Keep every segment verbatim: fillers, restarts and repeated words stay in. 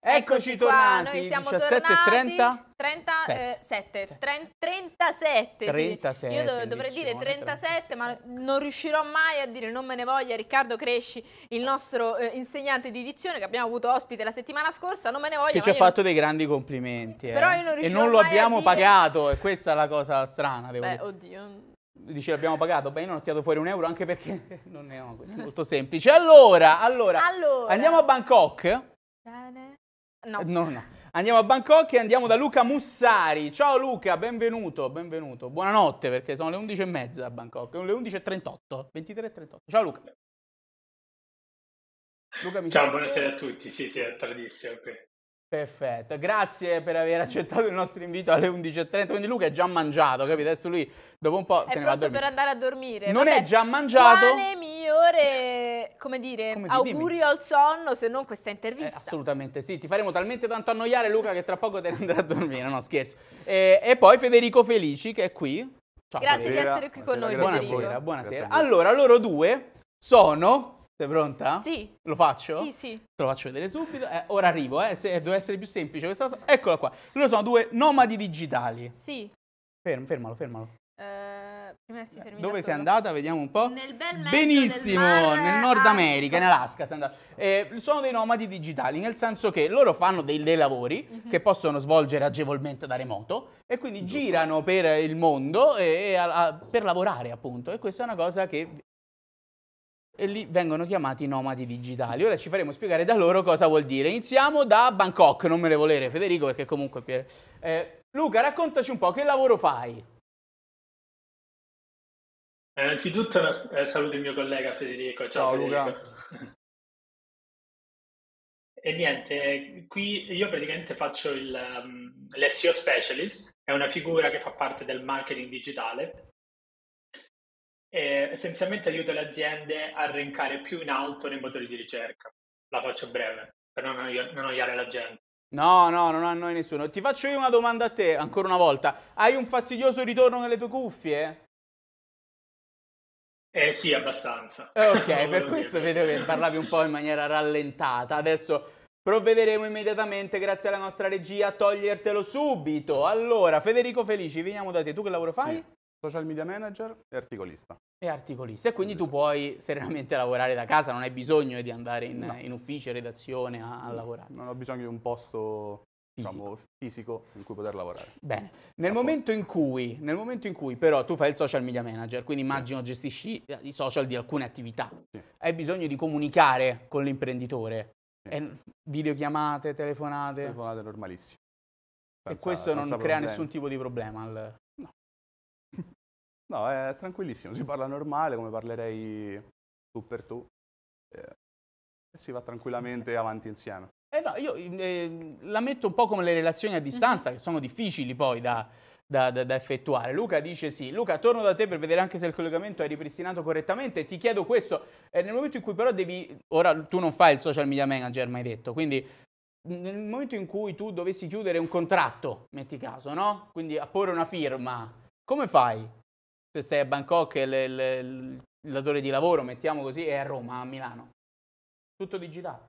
Eccoci tornati, noi siamo diciassette e trenta. trentasette, trentasette, trentasette, sì. Io do- dovrei dire trentasette, ma non riuscirò mai a dire non me ne voglia Riccardo Cresci, il nostro eh, insegnante di dizione che abbiamo avuto ospite la settimana scorsa, non me ne voglia. Che ci ha fatto dei grandi complimenti. Eh. Però io non e riuscirò non lo mai abbiamo a dire... pagato, e questa è la cosa strana. Devo Beh, dire. oddio... Dici l'abbiamo pagato? Beh, io non ho tirato fuori un euro anche perché non è molto semplice. Allora, allora, allora, andiamo a Bangkok. Bene. No. no, no. Andiamo a Bangkok e andiamo da Luca Mussari. Ciao Luca, benvenuto, benvenuto. Buonanotte perché sono le undici e mezza a Bangkok, sono le undici e trentotto, ventitré e trentotto. Ciao Luca. Luca mi Ciao, sente? buonasera a tutti. Sì, sì, è tardissimo qui. Perfetto, grazie per aver accettato il nostro invito alle undici e trenta. Quindi Luca è già mangiato, capito? Adesso lui dopo un po' è se ne va a pronto dormire. per andare a dormire. Non Vabbè, è già mangiato. Quale migliore, come dire, Come augurio al sonno se non questa intervista? Eh, assolutamente sì, ti faremo talmente tanto annoiare Luca che tra poco te ne andrai a dormire, no scherzo. E, e poi Federico Felici che è qui. Ciao, grazie Federico. di essere qui con noi. Buonasera, buonasera. Allora, loro due sono... Sei pronta? Sì. Lo faccio? Sì, sì. Te lo faccio vedere subito. Eh, ora arrivo, eh, se, deve essere più semplice questa cosa. Eccola qua. Loro sono due nomadi digitali. Sì. Ferm, fermalo, fermalo. Eh, prima si fermi Dove da sei solo. andata? Vediamo un po'. Nel bel mezzo Benissimo, del mar nel Nord America, Artico. in Alaska. sei andata. Eh, sono dei nomadi digitali, nel senso che loro fanno dei, dei lavori Mhm. che possono svolgere agevolmente da remoto e quindi girano per il mondo e, e a- a- per lavorare, appunto. E questa è una cosa che... E lì vengono chiamati nomadi digitali. Ora ci faremo spiegare da loro cosa vuol dire. Iniziamo da Bangkok, non me ne volere Federico perché comunque... Eh, Luca, raccontaci un po', che lavoro fai? Eh, Innanzitutto eh, saluto il mio collega Federico. Ciao, Ciao, Federico. Luca. E niente, qui io praticamente faccio il, um, l'S E O specialist, è una figura che fa parte del marketing digitale. E essenzialmente aiuta le aziende a rankare più in alto nei motori di ricerca. La faccio breve, per non annoia- non annoiare la gente. No, no, non annoi nessuno. Ti faccio io una domanda a te, ancora una volta. Hai un fastidioso ritorno nelle tue cuffie? Eh sì, abbastanza. Eh, ok, Non per volevo questo dirlo, vedo sì. che parlavi un po' in maniera rallentata. Adesso provvederemo immediatamente, grazie alla nostra regia, a togliertelo subito. Allora, Federico Felici, veniamo da te. Tu che lavoro fai? Sì. Social media manager e articolista. E articolista. E quindi tu puoi serenamente lavorare da casa, non hai bisogno di andare in, No. in ufficio, redazione a, a lavorare. Non ho bisogno di un posto Fisico. diciamo, fisico in cui poter lavorare. Bene, nel A momento, in cui, nel momento in cui però tu fai il social media manager, quindi immagino gestisci i social di alcune attività, Sì. hai bisogno di comunicare con l'imprenditore, Sì. e videochiamate, telefonate, Telefonate normalissime. e Senza- questo non senza crea problemi. nessun tipo di problema. al- No, è tranquillissimo, si parla normale come parlerei tu per tu eh, e si va tranquillamente avanti insieme. Eh no, io eh, la metto un po' come le relazioni a distanza, che sono difficili poi da, da- da- da effettuare. Luca dice sì. Luca, torno da te per vedere anche se il collegamento è ripristinato correttamente. Ti chiedo questo, eh, nel momento in cui però devi... Ora tu non fai il social media manager, mi hai detto, quindi nel momento in cui tu dovessi chiudere un contratto, metti caso, no? Quindi apporre una firma, come fai? Se sei a Bangkok e le- le- il datore di lavoro, mettiamo così, è a Roma, a Milano. Tutto digitale.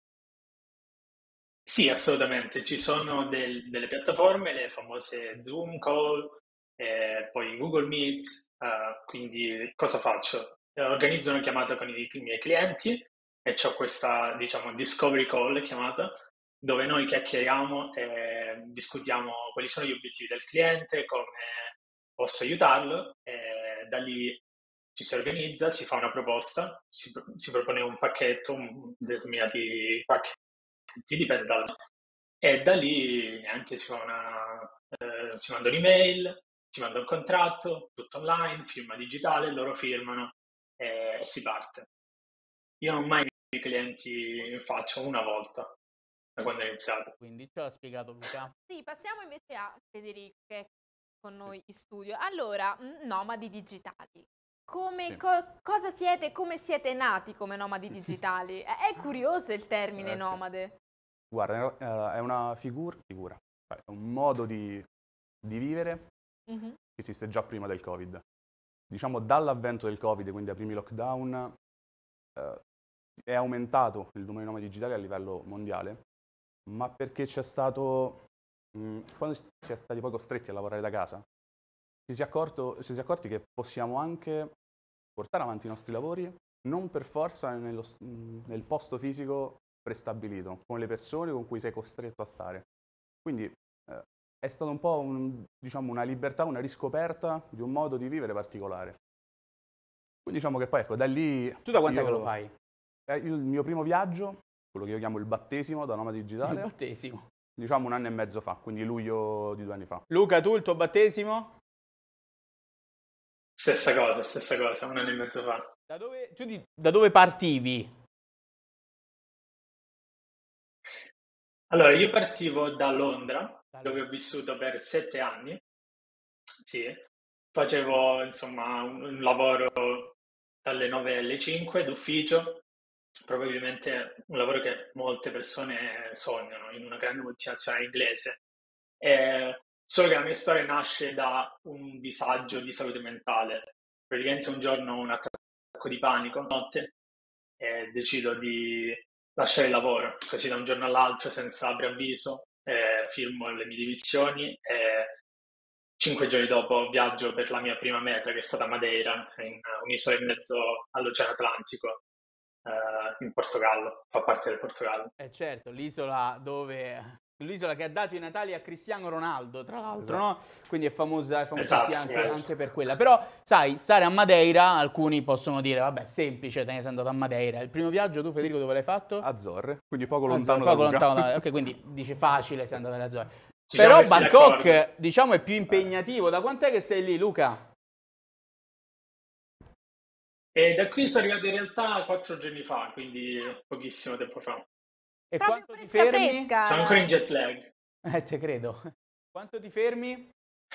Sì, assolutamente. Ci sono del- delle piattaforme, le famose Zoom call, eh, poi Google Meet. Eh, quindi cosa faccio? Eh, organizzo una chiamata con i, i miei clienti e ho questa, diciamo, discovery call chiamata, dove noi chiacchieriamo e discutiamo quali sono gli obiettivi del cliente, come posso aiutarlo, e da lì ci si organizza, si fa una proposta, si, pro- si propone un pacchetto, un- determinati pacchetti, dipende dal... E da lì niente, si fa una, eh, si manda un'email, si manda un contratto, tutto online, firma digitale, loro firmano e, e si parte. Io non ho mai i clienti in faccia una volta da quando è iniziato. Quindi ce l'ha spiegato Luca. Sì, passiamo invece a Federico che è con noi in studio. Allora, mm, nomadi digitali. Come, Sì. co- cosa siete, come siete nati come nomadi digitali? È, è curioso il termine Eh, sì. nomade. Guarda, eh, è una figura, figura, cioè, è un modo di, di vivere Mhm. che esiste già prima del Covid. Diciamo dall'avvento del Covid, quindi ai primi lockdown, eh, è aumentato il numero di nomadi digitali a livello mondiale, ma perché c'è stato, mh, quando si è stati poi costretti a lavorare da casa, ci si è accorto, ci si è accorti che possiamo anche portare avanti i nostri lavori non per forza nello, nel posto fisico prestabilito, con le persone con cui sei costretto a stare. Quindi eh, è stata un po' un, diciamo, una libertà, una riscoperta di un modo di vivere particolare. Quindi diciamo che poi ecco, da lì... Tu da quant'è io, che lo fai? È il mio primo viaggio, quello che io chiamo il battesimo da nomade digitale, Il battesimo. diciamo un anno e mezzo fa, quindi luglio di due anni fa. Luca, tu il tuo battesimo? Stessa cosa, stessa cosa, un anno e mezzo fa. Da dove, tu di, da dove partivi? Allora, io partivo da Londra, Da dove Londra. ho vissuto per sette anni. Sì, facevo insomma un, un lavoro dalle nove alle cinque d'ufficio, probabilmente un lavoro che molte persone sognano in una grande multinazionale inglese. Eh, solo che la mia storia nasce da un disagio di salute mentale. Praticamente un giorno ho un attacco di panico, notte, e decido di lasciare il lavoro, così da un giorno all'altro, senza preavviso, eh, firmo le mie dimissioni e cinque giorni dopo viaggio per la mia prima meta, che è stata Madeira, in un'isola in mezzo all'Oceano Atlantico, eh, in Portogallo, fa parte del Portogallo. Eh certo, l'isola dove... L'isola che ha dato i Natali a Cristiano Ronaldo, tra l'altro, Esatto. no? Quindi è famosa, è famosissima Esatto, anche, bello. anche per quella. Però, sai, stare a Madeira, alcuni possono dire, vabbè, semplice, te ne sei andato a Madeira. Il primo viaggio tu, Federico, dove l'hai fatto? Azzorre, quindi poco Azzorre, lontano poco da Luca. lontano da- Ok, quindi dice facile, sei andato alle Azzorre. Ci siamo Però messi Bangkok, d'accordo. diciamo, è più impegnativo. Da quant'è che sei lì, Luca? E da qui sono arrivato in realtà quattro giorni fa, quindi pochissimo tempo fa. E Proprio quanto ti fresca fermi? fresca. Sono ancora in jet lag. Eh, te credo. Quanto ti fermi?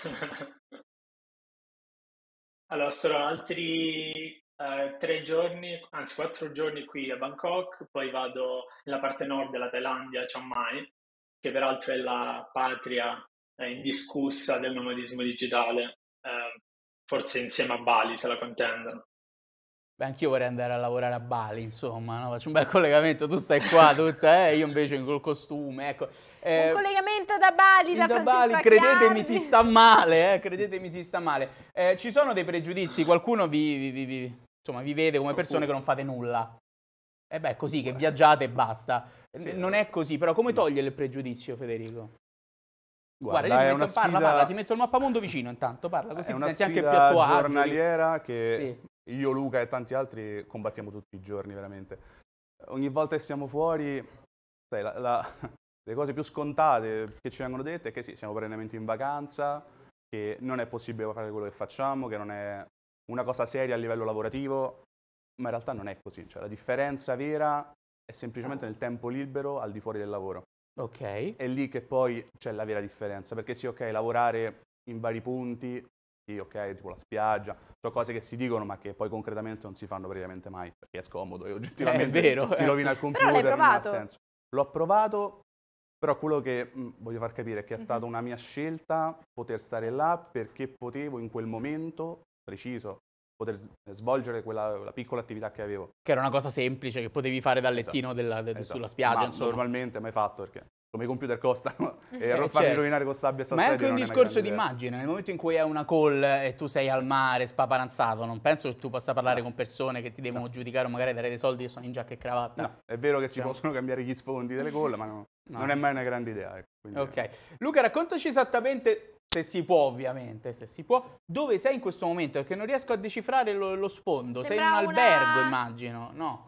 Allora, sarò altri eh, tre giorni, anzi quattro giorni qui a Bangkok, poi vado nella parte nord della Thailandia, Chiang Mai, che peraltro è la patria eh, indiscussa del nomadismo digitale, eh, forse insieme a Bali se la contendono. Beh, anch'io vorrei andare a lavorare a Bali, insomma, no? Faccio un bel collegamento, tu stai qua tutta, eh, io invece col costume, ecco. Eh, Un collegamento da Bali, da da Francesco Bali, credetemi Acchiardi. si sta male, eh, credetemi si sta male. Eh, ci sono dei pregiudizi, qualcuno vi, vi- vi- vi- insomma, vi vede come persone che non fate nulla. E beh, così, che viaggiate e basta. Sì, non è così, però come toglie il pregiudizio, Federico? Guarda, Guarda, io è ti una metto, parla, sfida, parla, ti metto il mappamondo vicino intanto, parla, così è ti una senti anche più sfida a tuo agio. giornaliera che Sì. io, Luca e tanti altri combattiamo tutti i giorni, veramente. Ogni volta che siamo fuori, sai, la- la- le cose più scontate che ci vengono dette è che sì, siamo perennemente in vacanza, che non è possibile fare quello che facciamo, che non è una cosa seria a livello lavorativo, ma in realtà non è così. Cioè, la differenza vera è semplicemente nel tempo libero al di fuori del lavoro. Ok. È lì che poi c'è la vera differenza, perché sì, ok, lavorare in vari punti, sì, ok, tipo la spiaggia, sono cose che si dicono ma che poi concretamente non si fanno praticamente mai, perché è scomodo e oggettivamente È vero, si eh. rovina il Però computer, l'hai non ha provato. senso. L'ho provato, però quello che mh, voglio far capire è che è Mhm. stata una mia scelta poter stare là perché potevo in quel momento preciso poter s- svolgere quella, quella piccola attività che avevo. Che era una cosa semplice che potevi fare dal Esatto. lettino della- de- Esatto. sulla spiaggia, Ma insomma. normalmente mai fatto perché come i computer costano e Eh, farli certo. rovinare con sabbia e Ma è salsedine anche un non è una discorso grande di idea. immagine. Nel momento in cui hai una call e tu sei al mare, spaparanzato, non penso che tu possa parlare No. con persone che ti devono No. giudicare o magari dare dei soldi che sono in giacca e cravatta. No, è vero che si Diciamo. possono cambiare gli sfondi delle call, ma no- No. non è mai una grande idea. Ecco, quindi- Ok. Luca, raccontaci esattamente, se si può ovviamente, se si può, dove sei in questo momento, perché non riesco a decifrare lo, lo sfondo. sei in un Sembra una- albergo, immagino, no?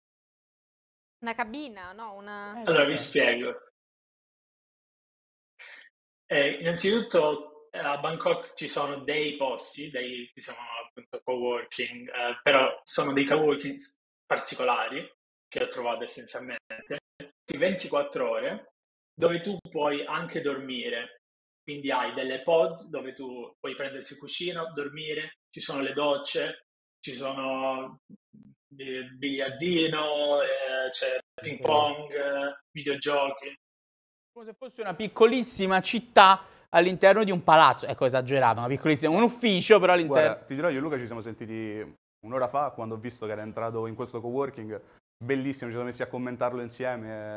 Una cabina, no? Una... Eh, Allora vi cos'è? spiego. Eh, innanzitutto eh, a Bangkok ci sono dei posti, dei che sono appunto coworking, eh, però sono dei coworking particolari che ho trovato essenzialmente, di ventiquattro ore, dove tu puoi anche dormire. Quindi hai delle pod dove tu puoi prenderti il cuscino, dormire, ci sono le docce, ci sono il biliardino, eh, c'è ping pong, eh, videogiochi. Come se fosse una piccolissima città all'interno di un palazzo. Ecco, esagerato, una piccolissima, un ufficio, però all'interno... Guarda, ti dirò, io e Luca ci siamo sentiti un'ora fa quando ho visto che era entrato in questo coworking, bellissimo, ci siamo messi a commentarlo insieme.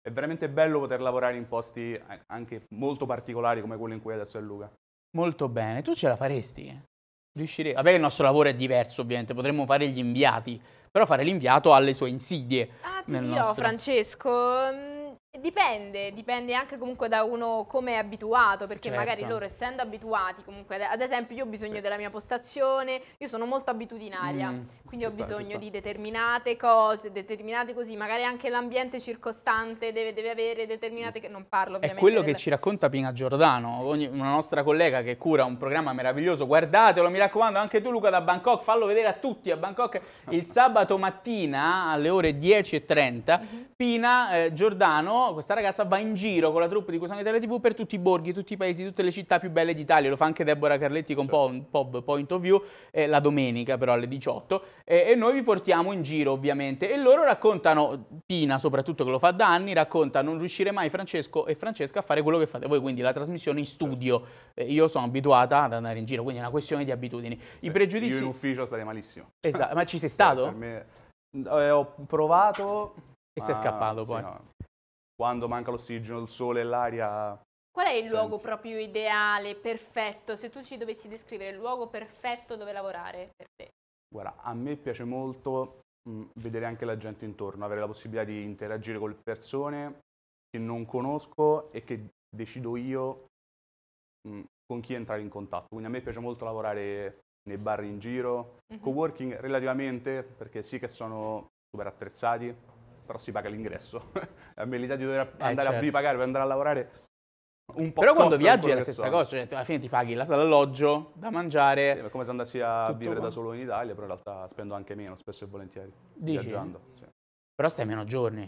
è veramente bello poter lavorare in posti anche molto particolari come quello in cui adesso è Luca. Molto bene. Tu ce la faresti? Riuscirei? Vabbè, il nostro lavoro è diverso, ovviamente, potremmo fare gli inviati, però fare l'inviato ha le sue insidie. Ah, ti nel dirò, nostro... Francesco, mh, dipende, dipende anche comunque da uno come è abituato, perché Certo. magari loro essendo abituati, comunque, ad esempio io ho bisogno Sì. della mia postazione, io sono molto abitudinaria, Mm, quindi ci ho sta, ci bisogno sta. di determinate cose, determinate così, magari anche l'ambiente circostante deve, deve avere determinate, che non parlo È ovviamente. quello del- che ci racconta Pina Giordano, ogni- una nostra collega che cura un programma meraviglioso. Guardatelo, mi raccomando, anche tu Luca da Bangkok, fallo vedere a tutti a Bangkok il sabato mattina alle ore dieci e trenta. Mhm. Pina eh, Giordano, questa ragazza, va in giro con la troupe di Cousano Italia tivù per tutti i borghi, tutti i paesi, tutte le città più belle d'Italia. Lo fa anche Deborah Carletti con Certo. Pop Point of View eh, la domenica però alle diciotto, eh, e noi vi portiamo in giro ovviamente, e loro raccontano, Pina soprattutto che lo fa da anni, racconta non riuscire mai Francesco e Francesca a fare quello che fate voi, quindi la trasmissione in studio. Eh, io sono abituata ad andare in giro, quindi è una questione di abitudini. Sì, I pregiudizi... Io in ufficio starei malissimo. Esatto, ma ci sei Per stato? me... eh, ho provato... E sei ma- scappato sì, poi. no. Quando manca l'ossigeno, il sole e l'aria... Qual è il Senti. luogo proprio ideale, perfetto, se tu ci dovessi descrivere il luogo perfetto dove lavorare per te? Guarda, a me piace molto mh, vedere anche la gente intorno, avere la possibilità di interagire con le persone che non conosco e che decido io mh, con chi entrare in contatto. Quindi a me piace molto lavorare nei bar in giro, Mhm. coworking relativamente, perché sì che sono super attrezzati, però si paga l'ingresso. A me l'idea di dover andare certo. a ripagare per andare a lavorare un po' Però quando cozza con viaggi è quello la che stessa sono. cosa, cioè alla fine ti paghi la- l'alloggio, da mangiare. Sì, è come se andassi a Tutto vivere da quanto. solo in Italia, però in realtà spendo anche meno, spesso e volentieri, Dici? viaggiando. Sì. Però stai meno giorni.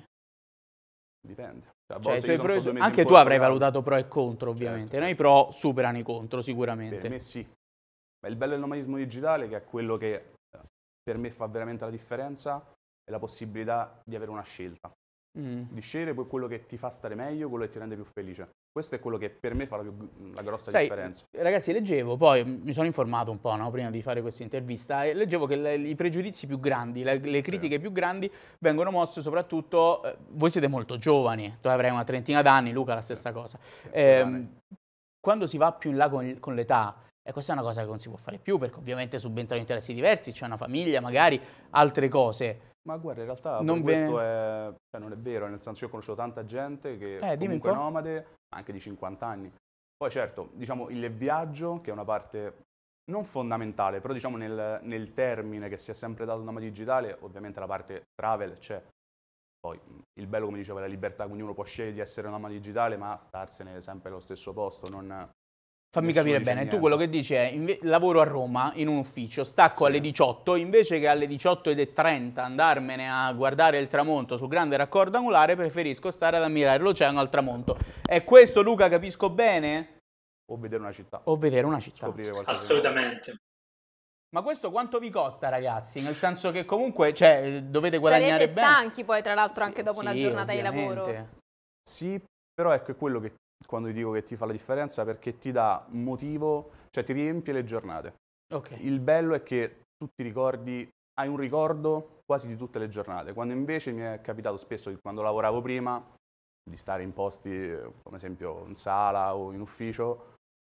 Dipende. Cioè, a Cioè, i volte suoi io sono pro e solo i due suoi- mesi anche in tu avrai Portogallo. valutato pro e contro, ovviamente. Certo, Noi certo. pro superano i contro, Per sicuramente. me sì. Ma il bello del nomadismo digitale, che è quello che eh, per me fa veramente la differenza, è la possibilità di avere una scelta. Mm. Di scegliere poi quello che ti fa stare meglio, quello che ti rende più felice. Questo è quello che per me fa la, più, la grossa Sai, differenza. ragazzi, leggevo, poi mi sono informato un po', no, prima di fare questa intervista, e leggevo che le- i pregiudizi più grandi, le, le critiche più grandi vengono mosse soprattutto, eh, voi siete molto giovani, tu avrai una trentina d'anni, Luca la stessa cosa. Ehm, quando si va più in là con, con l'età, e questa è una cosa che non si può fare più, perché ovviamente subentrano interessi diversi, c'è una famiglia, magari altre cose. Ma guarda, in realtà Non per ve- questo è, cioè, non è vero, nel senso io conosco tanta gente che Eh, dimmi un comunque è po'. nomade, anche di cinquanta anni. Poi certo, diciamo il viaggio, che è una parte non fondamentale, però diciamo nel, nel termine che si è sempre dato al nomade digitale, ovviamente la parte travel c'è. Poi il bello, come dicevo, è la libertà, quindi uno può scegliere di essere un nomade digitale, ma starsene sempre allo stesso posto, non... Fammi Nessuno capire dice bene, tu niente. quello che dici è, inve- lavoro a Roma in un ufficio, stacco Sì. alle diciotto, invece che alle diciotto e trenta andarmene a guardare il tramonto sul grande raccordo angolare, preferisco stare ad ammirare l'oceano al tramonto. È questo, Luca, capisco bene? O vedere una città, O vedere una città. scoprire qualcosa. Assolutamente. Ma questo quanto vi costa, ragazzi? Nel senso che comunque, cioè, dovete guadagnare Sarete bene. stanchi poi, tra l'altro, Sì, anche dopo una sì, giornata di lavoro. ovviamente. Sì, però ecco, è quello che quando ti dico che ti fa la differenza, perché ti dà un motivo, cioè ti riempie le giornate. Ok. Il bello è che tu ti ricordi, hai un ricordo quasi di tutte le giornate, quando invece mi è capitato spesso, di quando lavoravo prima, di stare in posti, eh, come esempio in sala o in ufficio,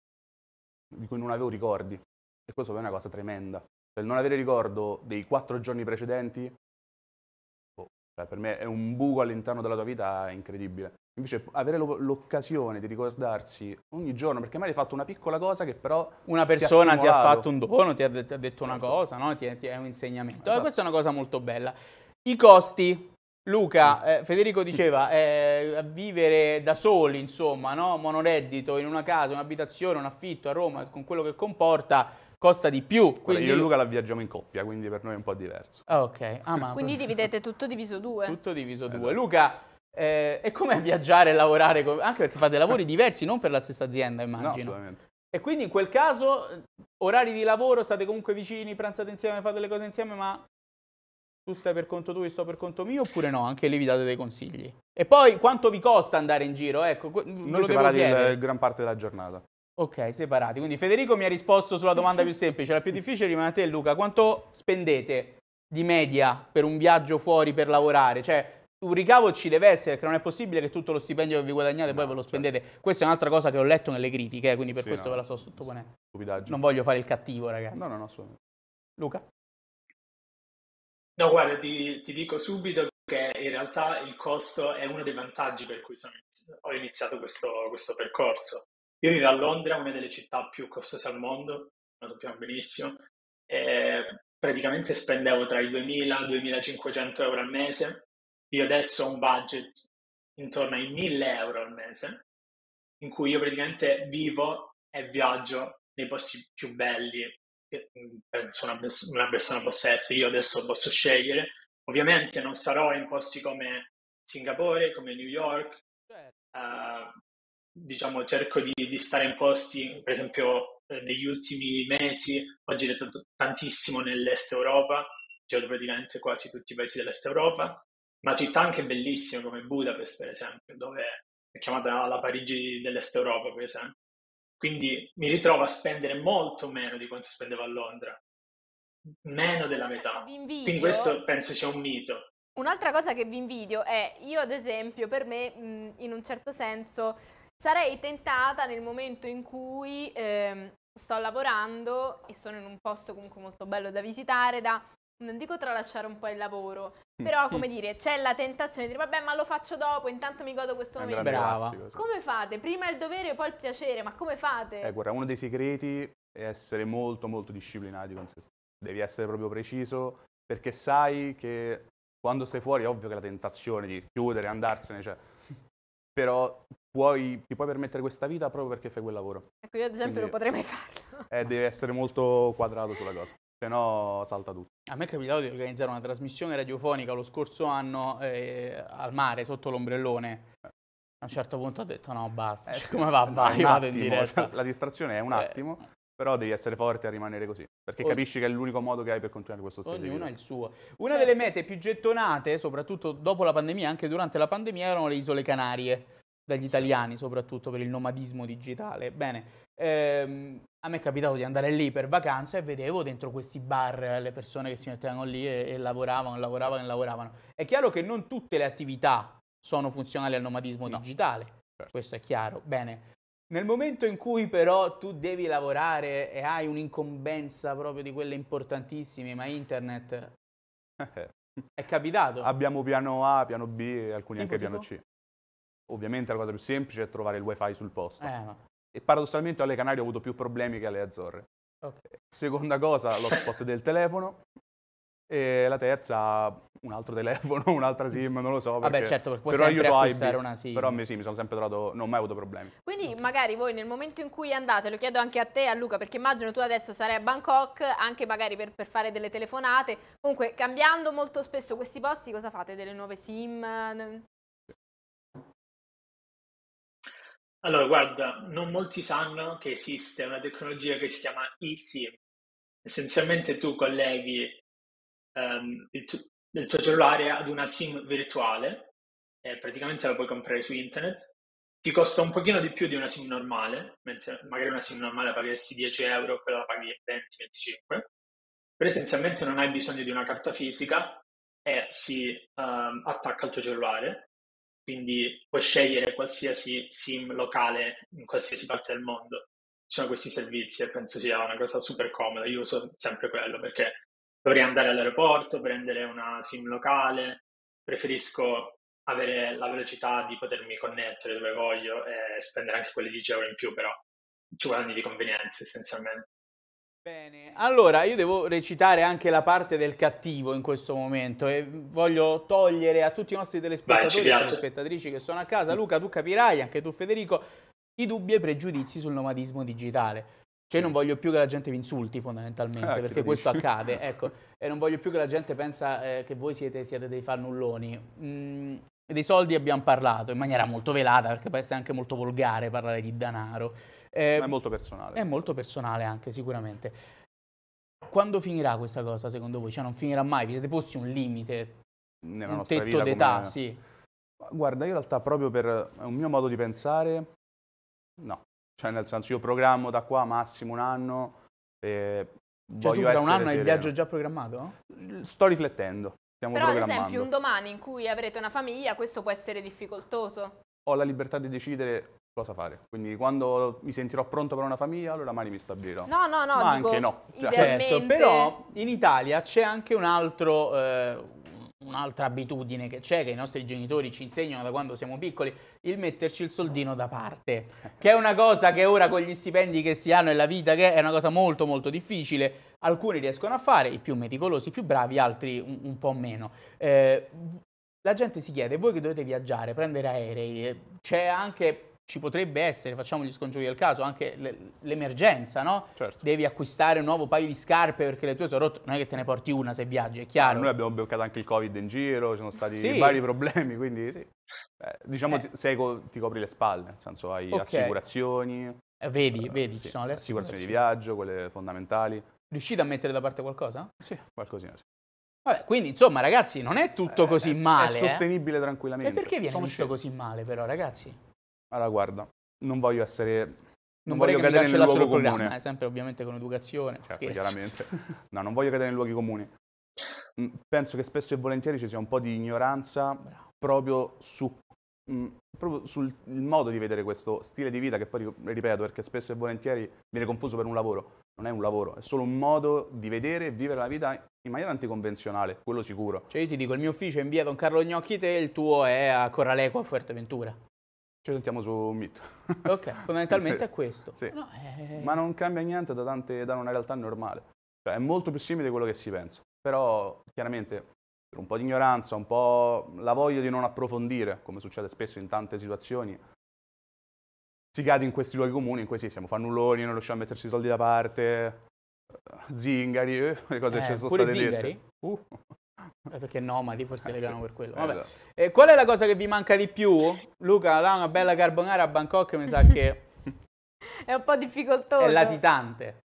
di cui non avevo ricordi. E questo per me è una cosa tremenda. Cioè, il non avere ricordo dei quattro giorni precedenti, oh, cioè, per me è un buco all'interno della tua vita incredibile. Invece avere lo- l'occasione di ricordarsi ogni giorno, perché magari hai fatto una piccola cosa che però Una persona ti ha, stimolato. fatto un dono, ti ha, de- ti ha detto una Certo. cosa, no? Ti, ti è un insegnamento. Esatto. Eh, questa è una cosa molto bella. I costi. Luca, eh, Federico diceva, eh, a vivere da soli, insomma, no? Monoreddito, in una casa, un'abitazione, un affitto a Roma, con quello che comporta, costa di più. Guarda, Quindi... io e Luca la viaggiamo in coppia, quindi per noi è un po' diverso. Ah, ok. Ah, ma Quindi dividete tutto diviso due. tutto diviso due. Esatto. Luca, eh, è come viaggiare e lavorare, con- anche perché fate lavori diversi, non per la stessa azienda, No, immagino. assolutamente. E quindi in quel caso, eh, orari di lavoro, state comunque vicini, pranzate insieme, fate le cose insieme, ma tu stai per conto tuo, io sto per conto mio, oppure no? Anche lì vi date dei consigli. E poi quanto vi costa andare in giro? Ecco, que- ve lo Noi devo separati chiedere. il- gran parte della giornata. Ok, separati. Quindi Federico mi ha risposto sulla domanda più semplice, la più difficile rimane a te, Luca. Quanto spendete di media per un viaggio fuori per lavorare? Cioè, un ricavo ci deve essere, perché non è possibile che tutto lo stipendio che vi guadagnate poi No, ve lo certo. spendete. Questa è un'altra cosa che ho letto nelle critiche, eh, quindi per Sì, questo no, ve la sto sottoponendo. Stupidaggine. Non voglio fare il cattivo, ragazzi. No, no, no, assolutamente. Luca? No, guarda, ti, ti dico subito che in realtà il costo è uno dei vantaggi per cui sono inizi- ho iniziato questo, questo percorso. Io vivo a Londra, una delle città più costose al mondo, lo sappiamo benissimo, e praticamente spendevo tra i duemila e duemilacinquecento euro al mese. Io adesso ho un budget intorno ai mille euro al mese, in cui io praticamente vivo e viaggio nei posti più belli che mm, penso una, pers- una persona possa essere. Io adesso posso scegliere. Ovviamente non sarò in posti come Singapore, come New York. Eh, diciamo, cerco di, di stare in posti, per esempio, eh, negli ultimi mesi ho girato t- tantissimo nell'Est Europa, ho girato praticamente quasi tutti i paesi dell'Est Europa, ma città anche bellissime come Budapest, per esempio, dove è chiamata la Parigi dell'Est Europa, per esempio. Quindi mi ritrovo a spendere molto meno di quanto spendevo a Londra, meno della metà. Vi Quindi invidio. questo penso sia un mito. Un'altra cosa che vi invidio è, io ad esempio, per me, mh, in un certo senso, sarei tentata nel momento in cui ehm, sto lavorando e sono in un posto comunque molto bello da visitare, da, non dico tralasciare un po' il lavoro, però come dire, c'è la tentazione di dire, vabbè, ma lo faccio dopo, intanto mi godo questo È un momento. grande Brava. classico, sì. Come fate? Prima il dovere e poi il piacere, ma come fate? Eh, guarda, uno dei segreti è essere molto molto disciplinati con se stessi. Devi essere proprio preciso, perché sai che quando stai fuori è ovvio che la tentazione di chiudere, andarsene, c'è. Però puoi, ti puoi permettere questa vita proprio perché fai quel lavoro. Ecco, io ad esempio non Quindi- potrei mai farlo. E devi essere molto quadrato sulla cosa, se no salta tutto. A me è capitato di organizzare una trasmissione radiofonica lo scorso anno eh, al mare, sotto l'ombrellone. A un certo punto ho detto no, basta, Eh, cioè, sì, come va? è Vai, un vado in attimo, diretta. cioè, la distrazione è un Eh. attimo, però devi essere forte a rimanere così, perché Ogni- capisci che è l'unico modo che hai per continuare questo stile di Ognuno ha vita. il suo. Una Certo. delle mete più gettonate, soprattutto dopo la pandemia, anche durante la pandemia, erano le Isole Canarie, dagli italiani, soprattutto per il nomadismo digitale. Bene, ehm, a me è capitato di andare lì per vacanza e vedevo dentro questi bar eh, le persone che si mettevano lì e, e lavoravano, lavoravano e lavoravano. È chiaro che non tutte le attività sono funzionali al nomadismo No. digitale, Certo. questo è chiaro. Bene. Nel momento in cui però tu devi lavorare e hai un'incombenza proprio di quelle importantissime, ma internet è capitato? Abbiamo piano A, piano B e alcuni Tipo, anche piano tipo? C. Ovviamente la cosa più semplice è trovare il wifi sul posto. Eh, ma- E paradossalmente alle Canarie ho avuto più problemi che alle Azzorre. ok. Seconda cosa, l'hotspot del telefono. E la terza, un altro telefono, un'altra SIM, non lo so. Vabbè, perché- certo, perché puoi però sempre io so A e B, acquistare una SIM. Però mi, sì, mi sono sempre trovato, non ho mai avuto problemi. Quindi magari voi nel momento in cui andate, lo chiedo anche a te e a Luca, perché immagino tu adesso sarai a Bangkok, anche magari per, per fare delle telefonate, comunque cambiando molto spesso questi posti, cosa fate? Delle nuove SIM? Allora, guarda, non molti sanno che esiste una tecnologia che si chiama eSIM. Essenzialmente tu colleghi ehm, il, tu- il tuo cellulare ad una SIM virtuale e praticamente la puoi comprare su internet. Ti costa un pochino di più di una SIM normale, mentre magari una SIM normale paghessi dieci euro, quella la paghi venti venticinque. Però essenzialmente non hai bisogno di una carta fisica e si ehm, attacca al tuo cellulare. Quindi puoi scegliere qualsiasi SIM locale in qualsiasi parte del mondo. Ci sono questi servizi e penso sia una cosa super comoda. Io uso sempre quello perché dovrei andare all'aeroporto, prendere una SIM locale. Preferisco avere la velocità di potermi connettere dove voglio e spendere anche quelle dieci euro in più, però ci guadagni di convenienza essenzialmente. Bene, allora io devo recitare anche la parte del cattivo in questo momento e voglio togliere a tutti i nostri Vai, ci telespettatori e piace. telespettatrici che sono a casa, Luca, tu capirai, anche tu Federico, i dubbi e i pregiudizi sul nomadismo digitale. Cioè non voglio più che la gente vi insulti fondamentalmente, Ah, chi perché lo questo dice? accade, ecco, e non voglio più che la gente pensa eh, che voi siete, siete dei fannulloni. Mm, dei soldi abbiamo parlato in maniera molto velata, perché poi è anche molto volgare parlare di denaro. Eh, Ma è molto personale. è molto personale anche, sicuramente. Quando finirà questa cosa, secondo voi? Cioè non finirà mai? Vi siete posti un limite, Nella un nostra tetto vita d'età? come- Sì. Guarda, io in realtà proprio per un mio modo di pensare, no. Cioè nel senso io programmo da qua massimo un anno e Cioè tu voglio fra un essere anno hai il sereno. viaggio già programmato? Sto riflettendo. stiamo Però ad programmando. esempio un domani in cui avrete una famiglia, questo può essere difficoltoso. Ho la libertà di decidere cosa fare, quindi quando mi sentirò pronto per una famiglia, allora mai mi stabilirò. No, no, no, Ma dico, anche no. Cioè, idealmente... Certo, però in Italia c'è anche un altro, eh, un'altra abitudine che c'è, che i nostri genitori ci insegnano da quando siamo piccoli, il metterci il soldino da parte, che è una cosa che ora con gli stipendi che si hanno e la vita che è, è una cosa molto molto difficile. Alcuni riescono a fare, i più meticolosi, i più bravi, altri un, un po' meno. Eh, la gente si chiede, voi che dovete viaggiare, prendere aerei, c'è anche, ci potrebbe essere, facciamo gli scongiuri del caso, anche le- l'emergenza, no? Certo. Devi acquistare un nuovo paio di scarpe perché le tue sono rotte, non è che te ne porti una se viaggi, è chiaro. Noi abbiamo beccato anche il Covid in giro, ci sono stati Sì. vari problemi, quindi sì. Eh, diciamo Eh. ti- sei co- ti copri le spalle, nel senso hai Ok. assicurazioni, Eh, vedi, eh, vedi, sì, ci sono le assicurazioni di assicurazioni. viaggio, quelle fondamentali. Riuscite a mettere da parte qualcosa? Sì, qualcosina sì. Vabbè, quindi insomma ragazzi non è tutto Eh, così è- male. È eh. sostenibile tranquillamente. E perché viene Sono visto scelte. così male però ragazzi? Allora guarda, non voglio essere... Non, Non vorrei voglio che mi cadere nel cancellassero il luogo programma, comune. eh, sempre ovviamente con educazione, Certo, scherzo. chiaramente. No, non voglio cadere nei luoghi comuni. Mm, Penso che spesso e volentieri ci sia un po' di ignoranza Bravo. proprio, su, mm, proprio sul il modo di vedere questo stile di vita che poi, ripeto, perché spesso e volentieri viene confuso per un lavoro. Non è un lavoro, è solo un modo di vedere e vivere la vita in maniera anticonvenzionale, quello sicuro. Cioè io ti dico, il mio ufficio è in via Don Carlo Gnocchi, te il tuo è a Corraleco a Fuerteventura. Ci sentiamo su Meet. Ok, fondamentalmente è questo. Sì. No, è- Ma non cambia niente da, tante, da una realtà normale. Cioè, è molto più simile di quello che si pensa. Però, chiaramente, per un po' di ignoranza, un po' la voglia di non approfondire, come succede spesso in tante situazioni, si cade in questi luoghi comuni in cui sì, siamo fannulloni, non riusciamo a metterci i soldi da parte, eh, zingari, eh, le cose Eh, che ci sono pure state zingari? dette. Uh. Eh, perché nomadi forse Eh, legano sì. per quello. Eh, Vabbè. esatto. Eh, qual è la cosa che vi manca di più? Luca, là una bella carbonara a Bangkok mi sa che È un po' difficoltoso. è latitante.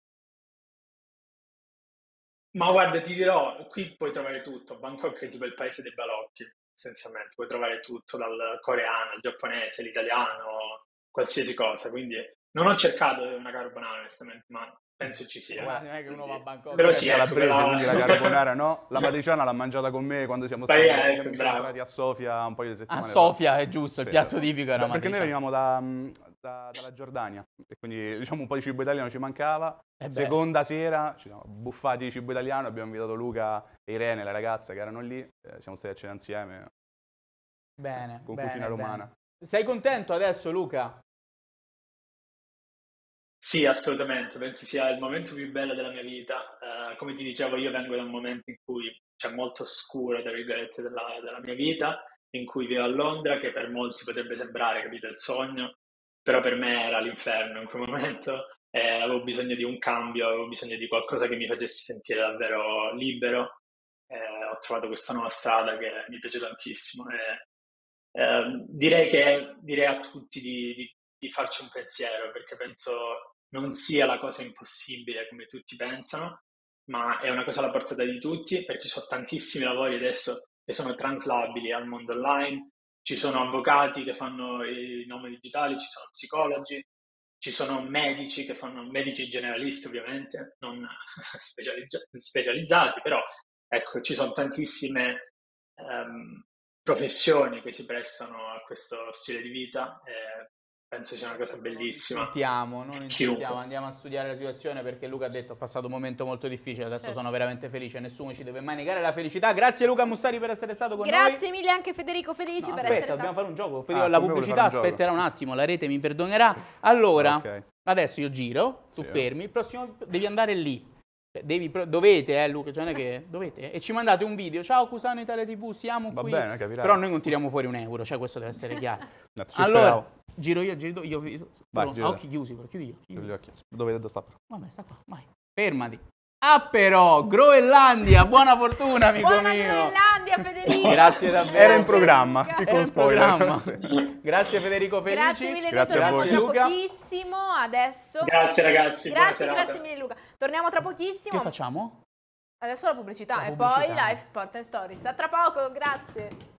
Ma guarda, ti dirò, qui puoi trovare tutto. Bangkok è tipo il paese dei balocchi, essenzialmente. Puoi trovare tutto, dal coreano al giapponese, l'italiano, qualsiasi cosa. Quindi non ho cercato una carbonara, onestamente, ma penso ci sia. Guarda, non è che uno va a Bangkok. Però Io sì, sono ecco, calabrese, quella- quindi la carbonara no. La matriciana l'ha mangiata con me quando siamo Poi, stati ecco, siamo bravo. entrati a Sofia un paio di A settimane fa. Sofia è giusto, il Sì, piatto sì. tipico era Beh, perché noi matriciana. veniamo da, da- dalla Giordania e quindi diciamo un po' di cibo italiano ci mancava. Eh beh. Seconda sera ci siamo buffati di cibo italiano, abbiamo invitato Luca e Irene, la ragazza che erano lì, eh, siamo stati a cena insieme Bene, con bene, cucina bene. romana. Sei contento adesso, Luca? Sì, assolutamente, penso sia il momento più bello della mia vita. Eh, come ti dicevo, io vengo da un momento in cui c'è molto oscuro, tra virgolette, della, della mia vita, in cui vivo a Londra, che per molti potrebbe sembrare, capito, il sogno, però per me era l'inferno in quel momento. Eh, avevo bisogno di un cambio, avevo bisogno di qualcosa che mi facesse sentire davvero libero. Eh, ho trovato questa nuova strada che mi piace tantissimo. E, eh, direi che direi a tutti di, di, di farci un pensiero, perché penso non sia la cosa impossibile come tutti pensano, ma è una cosa alla portata di tutti, perché ci sono tantissimi lavori adesso che sono traslabili al mondo online, ci sono avvocati che fanno i nomadi digitali, ci sono psicologi, ci sono medici che fanno, medici generalisti ovviamente, non specializza- specializzati, però ecco, ci sono tantissime ehm, professioni che si prestano a questo stile di vita e penso sia una cosa bellissima. Insultiamo, non Chiunque. insultiamo, andiamo a studiare la situazione perché Luca ha detto ho passato un momento molto difficile, adesso Certo. sono veramente felice, nessuno ci deve mai negare la felicità. Grazie Luca Mustari per essere stato con noi. Grazie mille anche Federico Felici No, per aspetta, essere dobbiamo stato... fare un gioco. Ah, Federico, la come vuole pubblicità fare un gioco? aspetterà un attimo, la rete mi perdonerà. Allora, Ok. adesso io giro, tu Sì, eh. fermi, il prossimo devi andare lì. Cioè, Devi, pro- dovete, eh Luca, cioè non è che dovete, e ci mandate un video. Ciao Cusano Italia tivù, siamo Va qui. bene, capirai. Però noi non tiriamo fuori un euro, cioè questo deve essere chiaro. No, ci Allora, speravo. giro io, giro io, io, Vai, però, gira. a occhi chiusi, però chiudi io. chiudi Chiudi io. gli occhi. Dove devo stare? Vabbè, sta qua, vai. Fermati. Ah però, Groenlandia, buona fortuna amico Buona mio. Groenlandia, Federico! Grazie davvero. Era in programma, Luca. piccolo Era in spoiler. programma. Sì. Grazie Federico Felici. Grazie mille, Grazie noi a torniamo voi. tra Luca. pochissimo, adesso... Grazie ragazzi, buona Grazie, serata. grazie mille Luca. Torniamo tra pochissimo. Che facciamo? Adesso la pubblicità La e pubblicità. poi Life Sport and Stories. A tra poco, grazie.